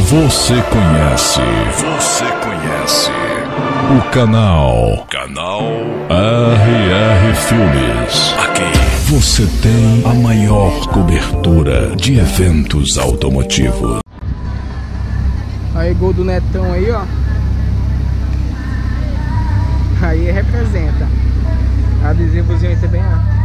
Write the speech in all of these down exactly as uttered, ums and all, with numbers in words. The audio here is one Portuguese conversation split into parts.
Você conhece, você conhece o canal, canal R R Filmes. Aqui você tem a maior cobertura de eventos automotivos. Aí, gol do Netão aí, ó. Aí representa. Adesivozinho aí também, ó.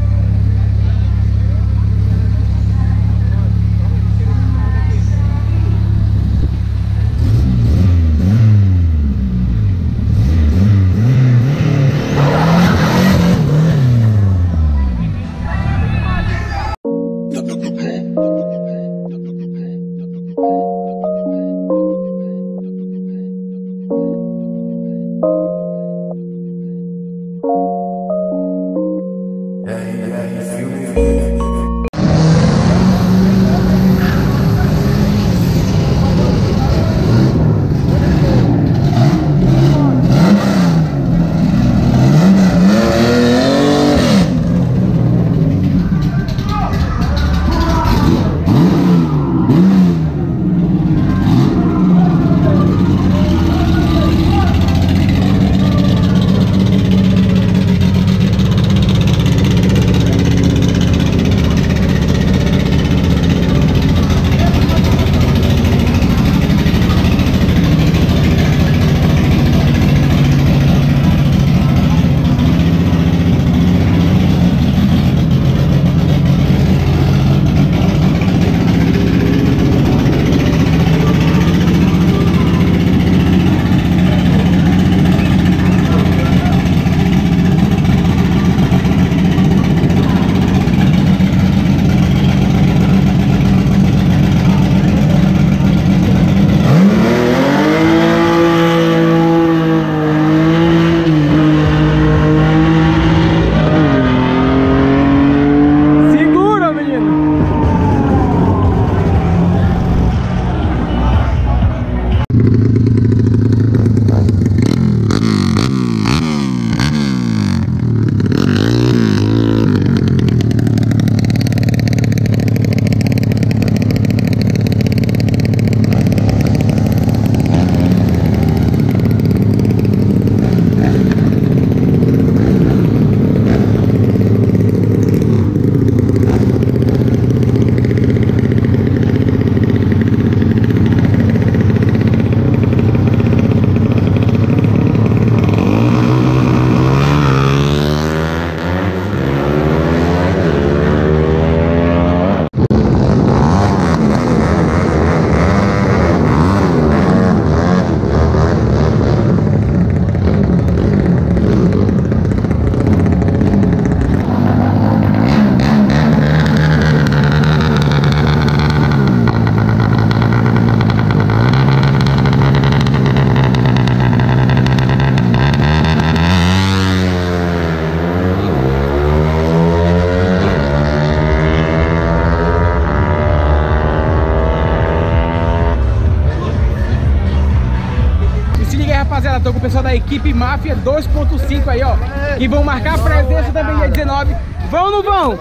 Rapaziada, tô com o pessoal da equipe Máfia dois ponto cinco aí, ó, que vão marcar presença também dia dezenove. Vão ou não vão?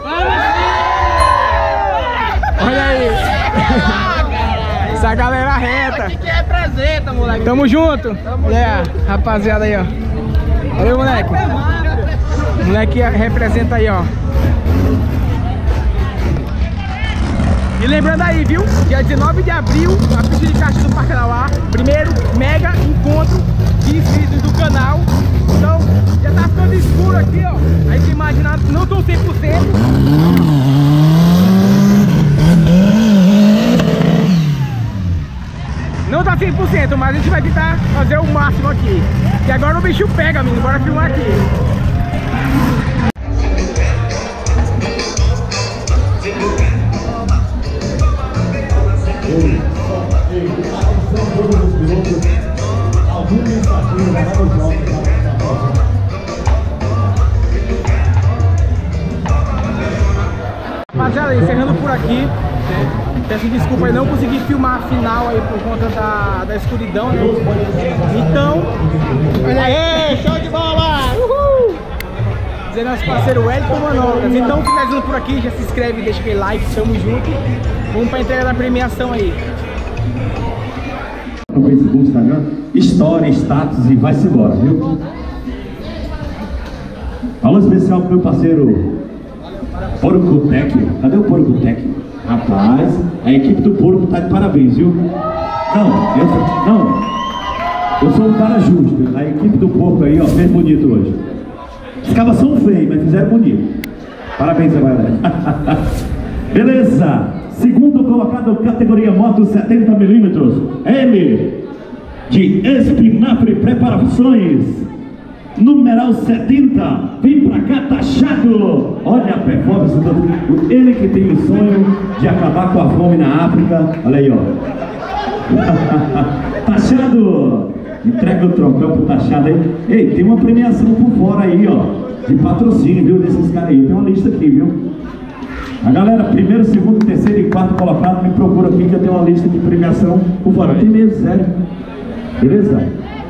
Olha aí. Essa galera reta. Que representa, moleque. Tamo junto. É, rapaziada aí, ó. Valeu, moleque. Moleque representa aí, ó. E lembrando aí, viu? Dia dezenove de abril, a pista de Caxias do Parque Arauá. Primeiro mega encontro de inscritos do canal. Então, já tá ficando escuro aqui, ó. A gente imagina, não tô cem por cento. Não tá cem por cento, mas a gente vai tentar fazer o máximo aqui. E agora o bicho pega, menino. Bora filmar aqui. Rapaziada, encerrando por aqui. Peço desculpa aí, não consegui filmar a final aí por conta da, da escuridão, né? Então, olha aí, show de bola! Uhul! Dizer nosso parceiro Wellington Manobras. Então, finalizando por aqui, já se inscreve, deixa aquele like, tamo junto. Vamos pra entrega da premiação aí. No Facebook, Instagram, história, status e vai-se embora, viu? Alô especial pro meu parceiro Porco Tech. Cadê o Porco Tech? Rapaz, a equipe do Porco tá de parabéns, viu? Não, eu sou, não, eu sou um cara justo. A equipe do Porco aí, ó, fez bonito hoje. Os cabas são feios, mas fizeram bonito. Parabéns, galera. Beleza. Segundo colocado, categoria moto setenta milímetros. Ele, de Espinafre Preparações, numeral setenta. Vem pra cá, Taxado. Olha a performance do... Ele que tem o sonho de acabar com a fome na África. Olha aí, ó. Taxado. Entrega o troféu pro Taxado aí. Ei, tem uma premiação por fora aí, ó, de patrocínio, viu, desses caras aí. Tem uma lista aqui, viu? A galera, primeiro, segundo, terceiro e quarto colocado, me procura aqui que eu tenho uma lista de premiação por fora. Tem mesmo, sério. Beleza?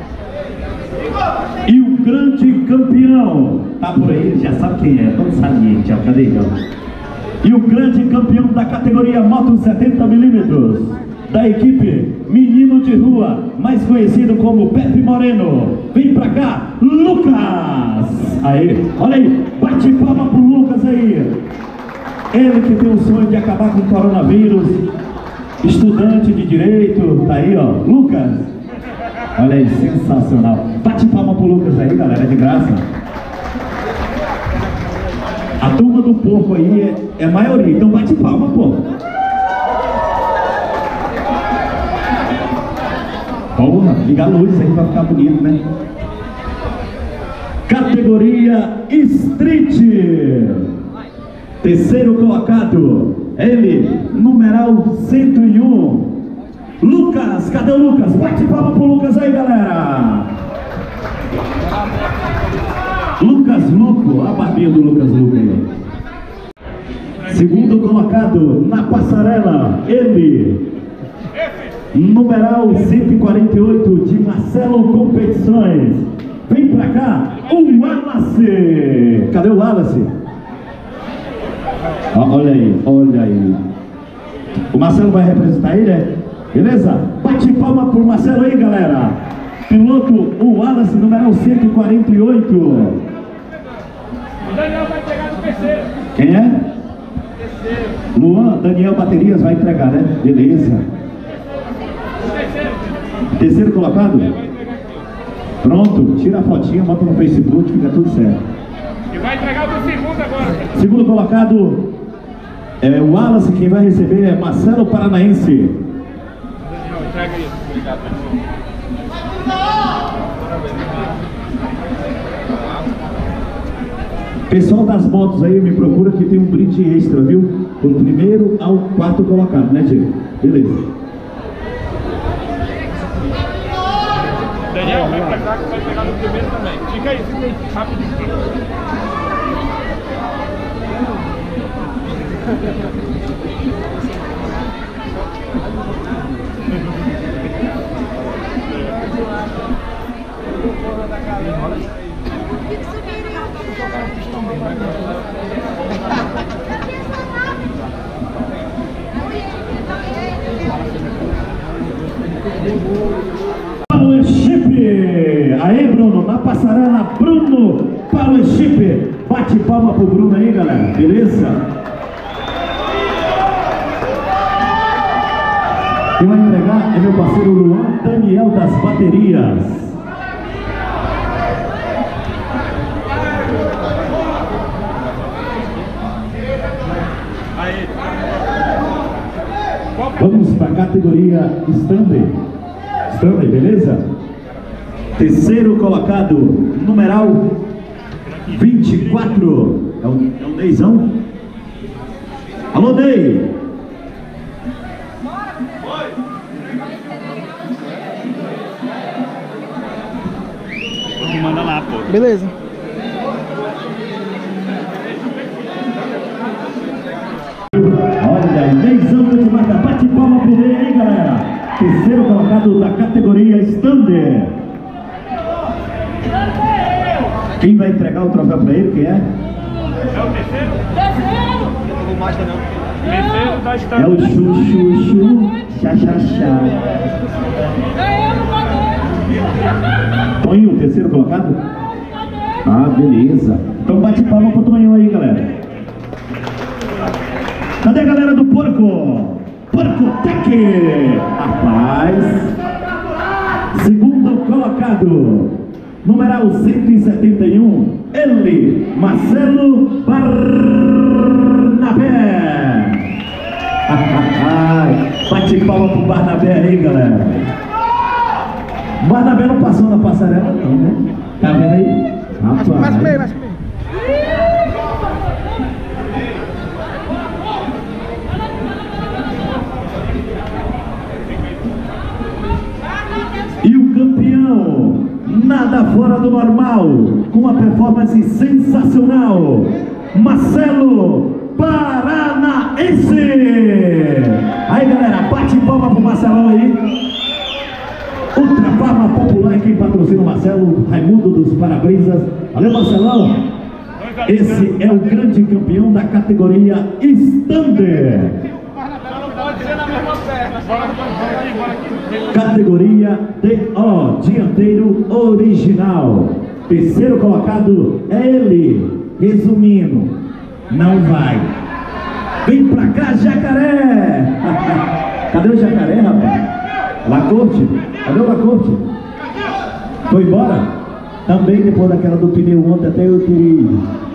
E o grande campeão, tá por aí, já sabe quem é, todo saliente, ó, cadê ele? E o grande campeão da categoria moto setenta milímetros, da equipe Menino de Rua, mais conhecido como Pepe Moreno. Vem pra cá, Lucas! Aí, olha aí, bate palma pro Lucas aí. Ele que tem o sonho de acabar com o coronavírus, estudante de direito, tá aí, ó, Lucas. Olha aí, sensacional. Bate palma pro Lucas aí, galera, é de graça. A turma do Porco aí é, é maioria, então bate palma, pô. Porra, liga a luz aí pra ficar bonito, né? Categoria Street. Terceiro colocado, ele, numeral cento e um, Lucas. Cadê o Lucas? Bate palma pro Lucas aí, galera. Lucas Luco, a barbinha do Lucas Luco aí. Segundo colocado, na passarela, ele, numeral cento e quarenta e oito, de Marcelo Competições. Vem pra cá, o Wallace. Cadê o Wallace? Olha aí, olha aí. O Marcelo vai representar ele, né? Beleza? Bate palma pro Marcelo aí, galera. Piloto, o Wallace, numeral cento e quarenta e oito. O Daniel vai entregar no terceiro. Quem é? Terceiro. Luan, Daniel Baterias vai entregar, né? Beleza. Terceiro. Terceiro colocado? Pronto, tira a fotinha, bota no Facebook, fica tudo certo. E vai entregar o segundo agora. Segundo colocado é o Wallace, quem vai receber é Marcelo Paranaense. Daniel, entrega isso. Obrigado, pessoal das motos aí, me procura que tem um brinde extra, viu? Do primeiro ao quarto colocado, né, Diego? Beleza. Daniel, vem pra cá que vai pegar no primeiro também. Fica aí, fica aí, rapidinho. Powership! Aí, Bruno, na passarela, Bruno Powership. Bate palma pro Bruno aí, galera, beleza? Quem vai entregar é meu parceiro Luan Daniel das Baterias. Vamos para a categoria Stanley. Stanley, beleza? Terceiro colocado, numeral vinte e quatro. É o, é o Neizão? Alô, Ney! Manda lá, pô. Beleza. Olha, Neizão de Mata, bate palma pro Ney aí, galera. Terceiro colocado da categoria Standard. Quem vai entregar o troféu pra ele, quem é? É o terceiro? Terceiro! Não vou mais não. Terceiro da Standard. É o Chuchu, Chu, Chá, Chá, Chá. Toninho, terceiro colocado? Ah, beleza. Então bate palma pro Toninho aí, galera. Cadê a galera do Porco? Porco Tec! Rapaz. Segundo colocado, numeral cento e setenta e um, ele, Marcelo Barnabé. Bate palma pro Barnabé aí, galera. Barnabé não passou na passarela não, né? Tá vendo aí? Rapaz. Mais meio, mais meio. E o campeão, nada fora do normal, com uma performance sensacional, Marcelo Paranaense. Aí, galera, bate palma pro Marcelão aí. Ultra Farma Popular, quem patrocina o Marcelo, Raimundo dos Parabrisas. Valeu, Marcelão. Esse é o grande campeão da categoria Standard. Categoria D O, dianteiro original. Terceiro colocado é ele. Resumindo, não vai. Vem pra cá, Jacaré. Cadê o Jacaré, rapaz? Lacorte? Cadê o Lacorte? Foi embora? Também depois daquela do pneu ontem, até eu queria.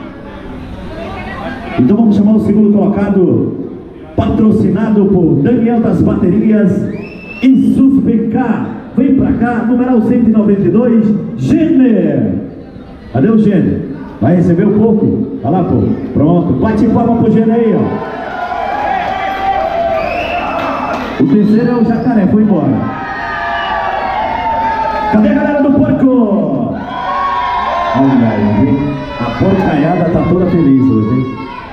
Então vamos chamar o segundo colocado, patrocinado por Daniel das Baterias e Suspencar. Vem pra cá, numeral cento e noventa e dois, Gêner. Cadê o Gêner? Vai receber um pouco? Vai lá, pô. Pronto, bate palma pro Gêner aí, ó. O terceiro é o Jacaré, foi embora. Cadê a galera do Porco? Olha aí, hein? A porcaiada tá toda feliz hoje, hein?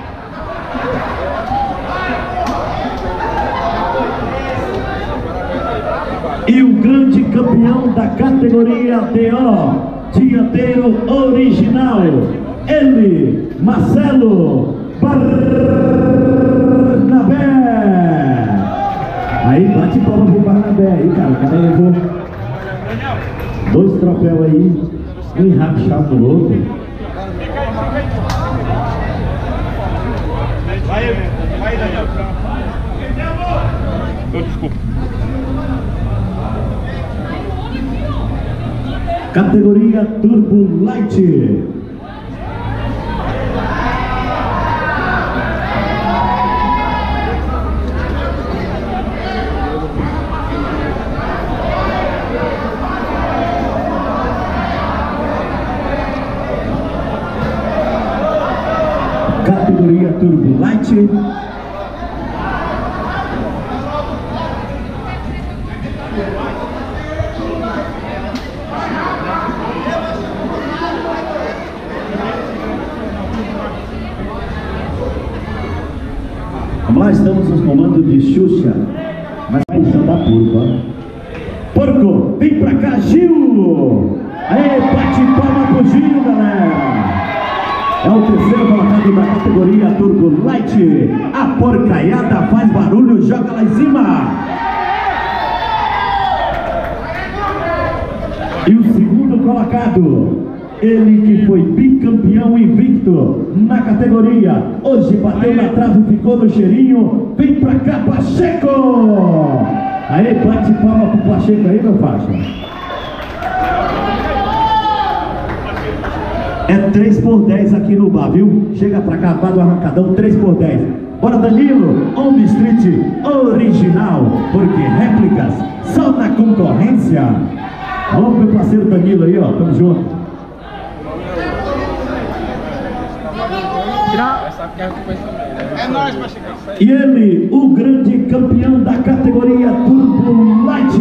E o grande campeão da categoria D O, dianteiro original, ele, Marcelo Barnabé. Aí bate palma pro Barnabé aí, cara. O cara levou dois troféus aí, um enrachado do outro. Vai, vai, Daniel. Oh, desculpa. Categoria Turbo Light. Categoria Turbo Light. Vamos lá, estamos nos comandos de Xuxa. Mas vai chamar Porco, ó. Porco, vem pra cá, Gil! Aê, bate palma pro Gil, galera! É o terceiro colocado da categoria Turbo Light. A porcaiada faz barulho, joga lá em cima. E o segundo colocado, ele que foi bicampeão invicto na categoria. Hoje bateu na trave e ficou no cheirinho. Vem pra cá, Pacheco! Aí, bate palma pro Pacheco aí, meu faixa. É três por dez aqui no bar, viu? Chega pra cá, bar do Arrancadão, três por dez. Bora, Danilo, On Street original, porque réplicas só na concorrência. Alô, meu parceiro Danilo aí, ó, tamo junto. É nóis, Pacheco. E ele, o grande campeão da categoria Turbo Light.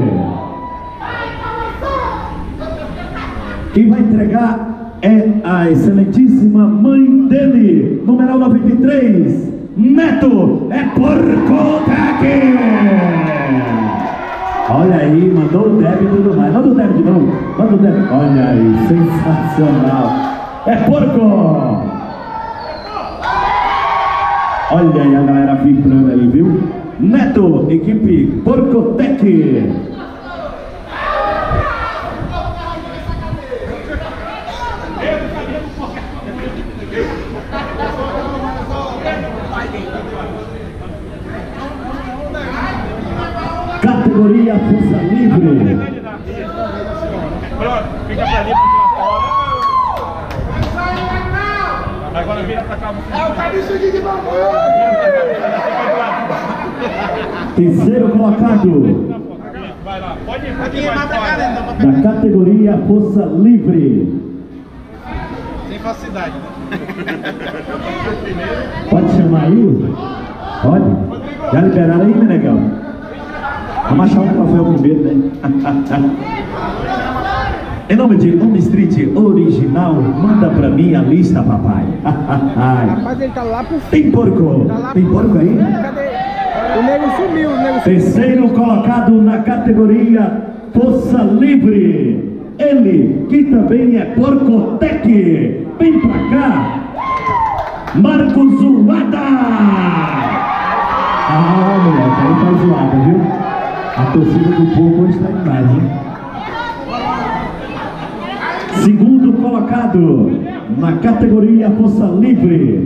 Quem vai entregar é a excelentíssima mãe dele, numeral noventa e três, Neto, é Porco Tec. Olha aí, mandou o débito e tudo mais. Manda o débito de novo, manda o débito. Olha aí, sensacional. É Porco. Olha aí a galera vibrando ali, viu? Neto, equipe Porco Tec. categoria Força Livre. Pronto, fica pra ali pra tirar foto. Agora vira pra cá. É o cabeça de bagulho. Terceiro colocado. Vai lá, pode ir. Aqui, vai pra cá, né? Da categoria Força Livre. Sem falsidade. Pode chamar aí? Pode? Já liberaram aí, Menegão? Vamos achar um troféu primeiro, né? Em nome de Home Street Original, manda pra mim a lista, papai. Rapaz, ele tá lá pro fim. Tem porco? Tá lá Tem pro- porco aí? Cadê? O nego sumiu, o nego sumiu. Terceiro colocado na categoria Força Livre. Ele, que também é Porcotec. Vem pra cá, Marcos Zoada. Ah, moleque, aí tá zoada, viu? A torcida do povo hoje está em paz, hein? Segundo colocado na categoria Força Livre.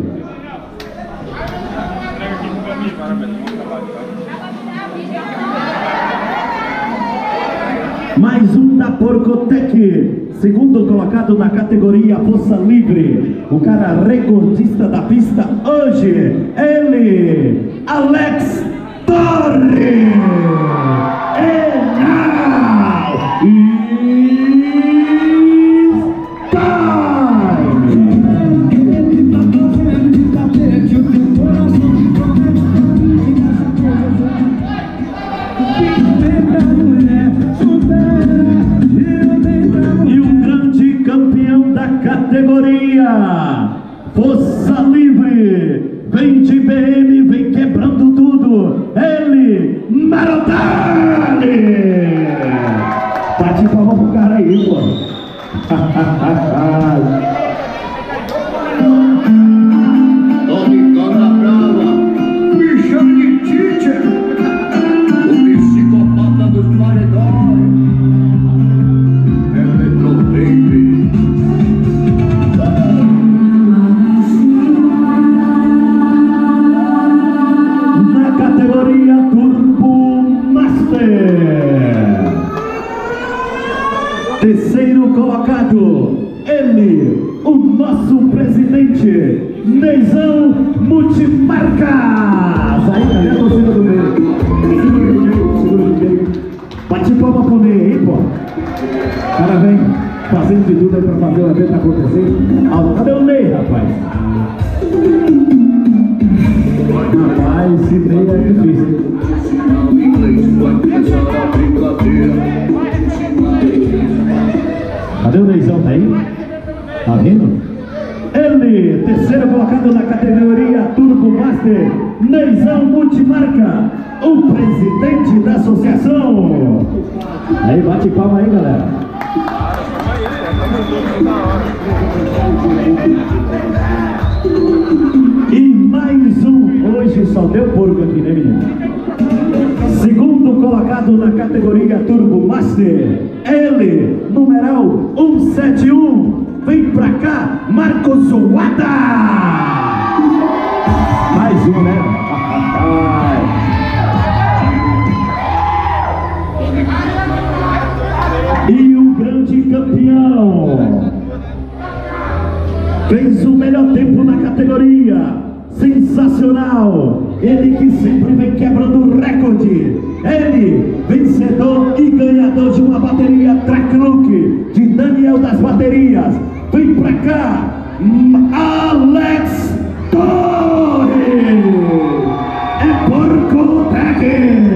Mais um da Porcotec, segundo colocado na categoria Força Livre. O cara recordista da pista hoje, ele, Alex Torres. And now it's time. E o grande campeão da categoria Força Livre, vem de B M, vem quebrando tudo, ele, Marodali. Bate palma pro cara aí, pô. Nome Cobra Brava, bichão de teacher, o psicopata dos paredões, Eletrotape. Na categoria Turbo Master, terceiro colocado, ele, o nosso presidente, Neizão Multimarcas. Aí, cadê a torcida do meio? Segura do meio, segura do meio. Bate palma pro meio aí, pô. O cara vem fazendo de tudo aí pra fazer o evento acontecer. Ah, cadê o Ney, rapaz? Rapaz, esse meio é difícil. Inglês vai começar a brincadeira. Cadê o Neizão? Tá aí? Tá vindo? Ele, terceiro colocado na categoria Turbo Master, Neizão Multimarca, o presidente da associação. Aí, bate palma aí, galera. E mais um, hoje só deu porco aqui, né, menino? Segundo colocado na categoria Turbo Master, ele, numeral cento e setenta e um, vem pra cá, Marcos Zoada. Mais um, né? E o grande campeão fez o melhor tempo na categoria, sensacional, ele que sempre vem quebrando recorde, ele, vencedor e ganhador de uma bateria Track Look de Daniel das Baterias, vem pra cá, Alex Torres, é Porcotec.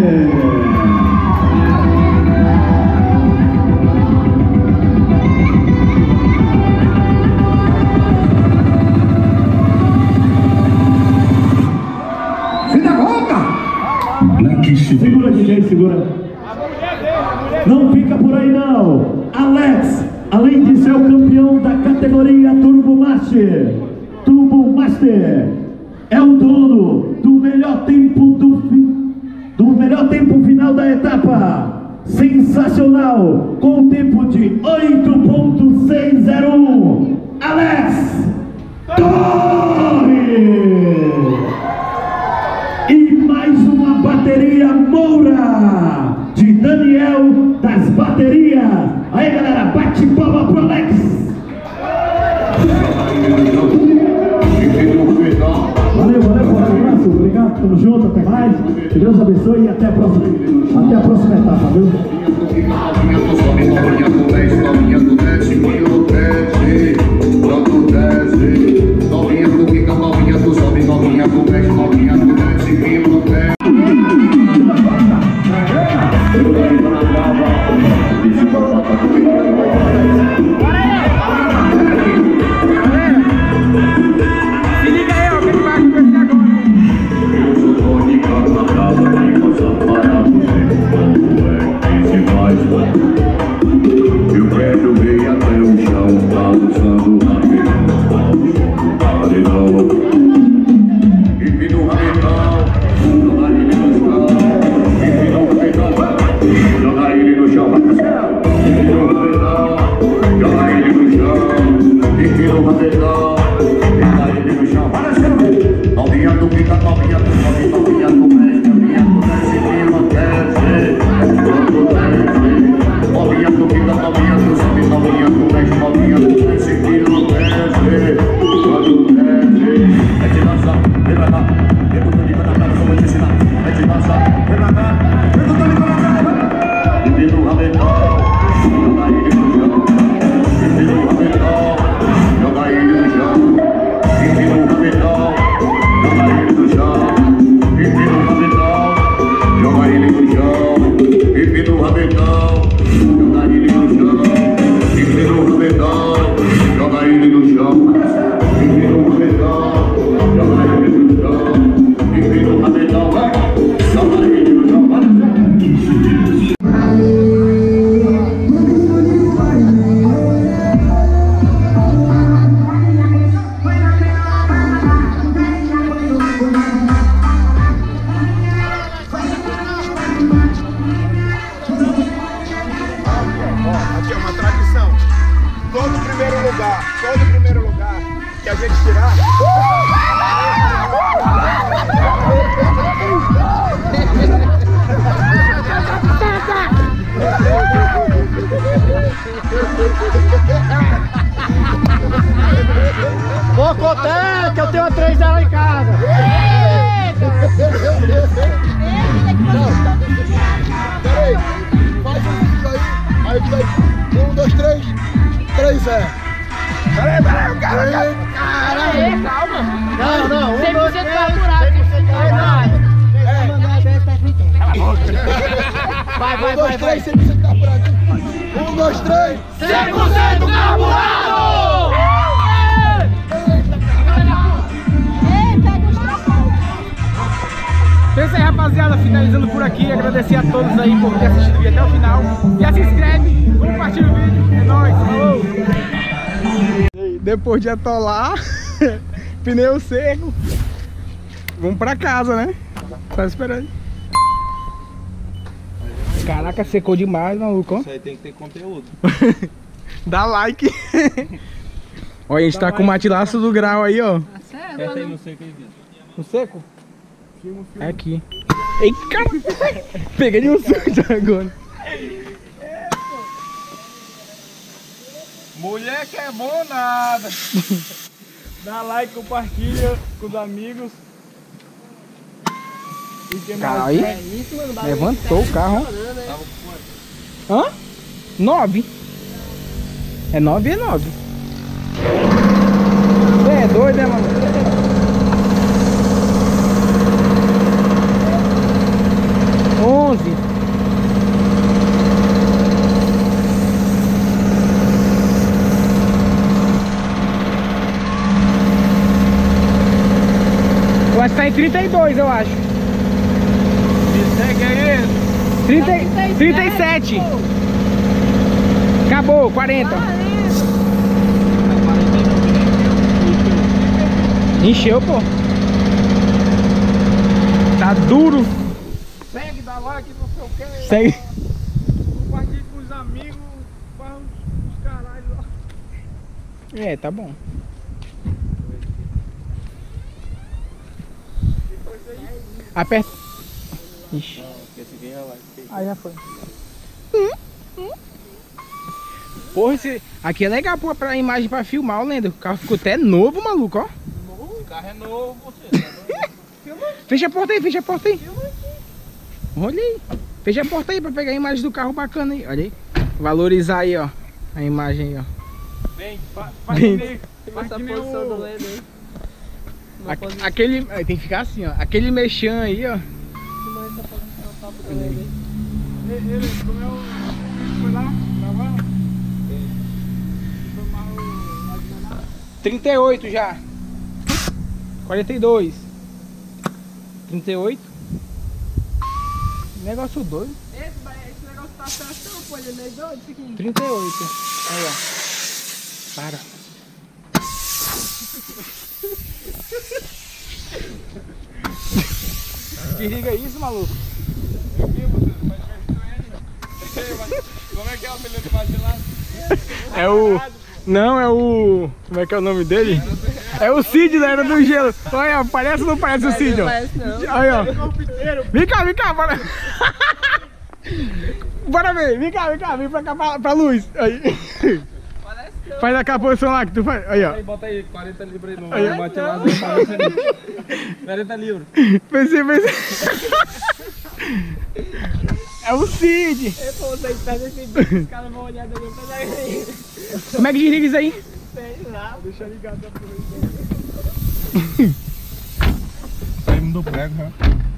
Segura, D J, segura. Não fica por aí não. Alex, além de ser o campeão da categoria Turbo Master, Turbo Master é o dono do melhor tempo do, do melhor tempo final da etapa. Sensacional, com um tempo de oito ponto seiscentos e um. Alex Torres. E mais uma bateria monstro. Moura, de Daniel das baterias. Aí galera, bate palma pro Alex. Valeu, valeu, forte abraço, obrigado, tamo junto, até mais. Que Deus abençoe e até a próxima, até a próxima etapa, viu? Vou contar que eu tenho uma três dela em casa. Não, peraí, faz um vídeo aí, aí vai um, dois, três, três é. Peraí, peraí, cara, cara, Caralho, calma. Não, não, um, cem por dois, cento três, carburado. cem por cento carburado. Vai, vai, Um, dois, vai, vai. três, cem por cento carburado. Um, dois, três, cem por cento carburado! Então é isso aí, rapaziada, finalizando por aqui, agradecer a todos aí por ter assistido o vídeo até o final. Já se inscreve, compartilha o vídeo, é nóis, falou! Depois de atolar, pneu seco, vamos pra casa, né? Tá esperando. Caraca, secou demais, maluco. Isso aí tem que ter conteúdo. Dá like. Olha, a gente tá com o matilaço do grau aí, ó. Aperta aí no seco aí, Vitor. No seco? É aqui. Ei, cara! Peguei de um susto agora. Mulher que é bom nada. Dá like, compartilha com os amigos. E que mais? Aí, é isso, mano, levantou o carro. Hã? Nove. É nove, é nove. Você é doido, né, mano? Onze. Eu acho que tá em trinta e dois, eu acho. Me segue aí. trinta, trinta e sete. Acabou, quarenta. Encheu, pô. Tá duro. Segue, dá like, não sei o que. Segue. Compartilha com os amigos. Faz os caralho lá. É, tá bom. Aperta. Ixi. Esse aqui já vai. Aí já foi. Hum, hum. Porra, esse... aqui é legal pô, pra imagem pra filmar, o Lendo. O carro ficou até novo, maluco, ó. O carro é novo, você. Fecha a porta aí, fecha a porta aí. Olha aí. Fecha a porta aí pra pegar a imagem do carro bacana aí. Olha aí. Valorizar aí, ó. A imagem aí, ó. Vem, fa faz Vem. que Essa posição do Lendo aí. A, aquele... Aí tem que ficar assim, ó. Aquele mexão aí, ó. Filma essa posição top do Lendo aí. Ele, ele comeu. Foi lá, gravando? Foi mal lá de Manaus. trinta e oito já. quarenta e dois. trinta e oito. Negócio doido. Esse, esse negócio tá certo, pô, ele é meio doido, isso aqui. trinta e oito. Aí, ó. Para. Desliga isso, maluco. Como é que é o apelido do Magilado? É o... Não, é o... Como é que é o nome dele? É o Cid da Era do Gelo. Olha, parece ou não parece o Cid, ó? Parece não. Aí, ó. Vem cá, vem cá, bora. Bora ver, vem cá, vem cá, vem pra cá, pra, pra luz. Aí. Parece não. Faz aquela posição lá que tu faz. Aí, ó. Aí, bota aí, quarenta libras aí no Aí, ó. Magilado. quarenta libras. Pensei, pensei. É o Cid. Eu tô deitado nesse bicho, os caras vão olhar dali pra daí. Como é que desliga isso aí? Sei lá. Deixa ligado pra aproveitar. Saímos do prego, né?